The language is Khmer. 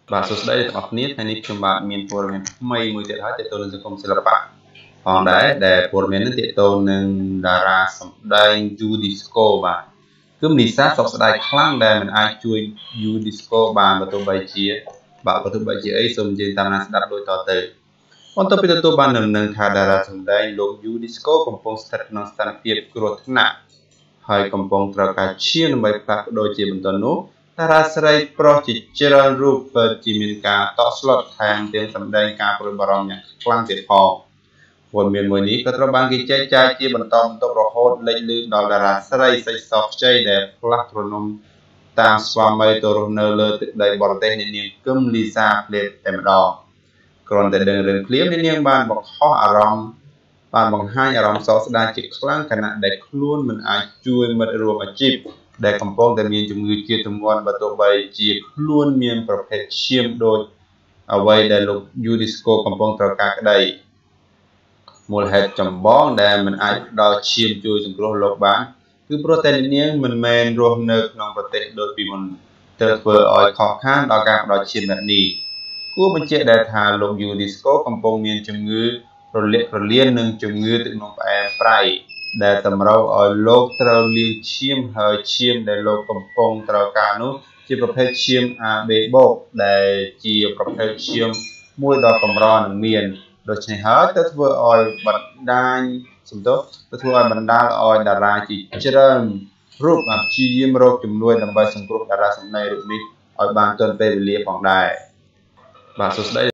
បាទសួស្តីទាំងអស់គ្នាថ្ងៃនេះខ្ញុំបាទមានព័ត៌មានថ្មីមួយទៀតហើយទាក់ទងនឹងសង្គមសិល្បៈផងដែរដែលព័ត៌មាននេះទាក់ទងនឹងតារាសម្ដែង You Disco បាទគឺមនីសាសោកស្ដាយខ្លាំងដែលមិនអាចជួយ You Disco បានបើទោះបីជាអីសូមនិយាយតាមណាស្ដាប់ដូចតទៅបន្ទាប់ពីទទួលបានដំណឹងថាតារាសម្ដែងលោក You Disco កំពុងស្ថិតក្នុងស្ថានភាពគ្រោះថ្នាក់ហើយកំពុងត្រូវការឈាមដើម្បីផ្លាស់ប្ដូរជាបន្តនោះតារាស្រីប្រុសជាច្រើនរូបពិតជាមានការតក់ស្លុតថែមទាំងសម្ដែងការព្រួយបារម្ភយ៉ាងខ្លាំងទៀតផងព័ត៌មានមួយនេះក៏ត្រូវបានគេចែកចាយជាបន្តបន្ទាប់រហូតលេចលឺដល់តារាស្រីសេចសខ្ចីដែលផ្លាស់ប្រណុំតាមស្វាមីទៅរស់នៅលើទឹកដីបរទេសនាងគឹមលីសាភ្លាមតែម្ដងគ្រាន់តែដឹងរឿងភ្លាមនាងបានបង្ហាញអារម្មណ៍សោកស្ដាយជាខ្លាំងខណៈដែលខ្លួនមិនអាចជួយមិត្តរួមអាជីពដែលកំពុងតែមានជំងឺជាទម្ងន់បើទោះបីជាខ្លួនមានប្រភេទឈាមដូចអ្វីដែលលោក You Disco កំពុងត្រូវការក្តីមូលហេតុចម្បងដែលមិនអាចផ្ដល់ឈាមជួយសង្គ្រោះលោកបានគឺព្រោះតែនាងមិនមែនរស់នៅក្នុងប្រទេសដូចពីមុនត្រូវធ្វើឲ្យខកខានដល់ការផ្ដល់ឈាមបែបនេះគួរបញ្ជាក់ដែរថាលោក You Disco កំពុងមានជំងឺរលាករលៀននិងជំងឺទឹកនោមផ្អែមប្រៃដែលតម្រូវឲ្យលោកត្រូវលាងឈាមហើយឈាមដែលលោកកំពុងត្រូវការនោះជាប្រភេទឈាម AB បូកដែលជាប្រភេទឈាមមួយដ៏កម្រនឹងមានដូច្នេះហើយទៅធ្វើឲ្យបណ្ដាលឲ្យតារាជាច្រើនរូបព្យាយាមរកជំនួយដើម្បីសង្គ្រោះតារាសម្ដែងរូបនេះឲ្យបានទាន់ពេលវេលាផងដែរបាទសួស្ដី